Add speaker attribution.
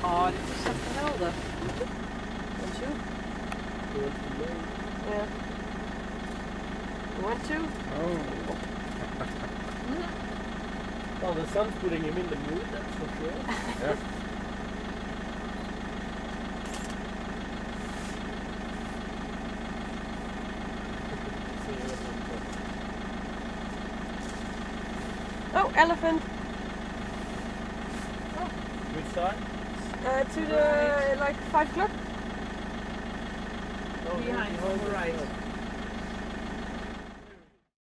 Speaker 1: Ja, dit is echt geweldig. Want you? Yeah. You want to?
Speaker 2: Oh.
Speaker 3: Well, the sun's putting him in the mood, that's for sure.
Speaker 2: Yeah.
Speaker 1: Oh, elephant.
Speaker 3: Which side?
Speaker 1: To the like 5 o'clock.
Speaker 3: Oh,
Speaker 4: Behind, on the right.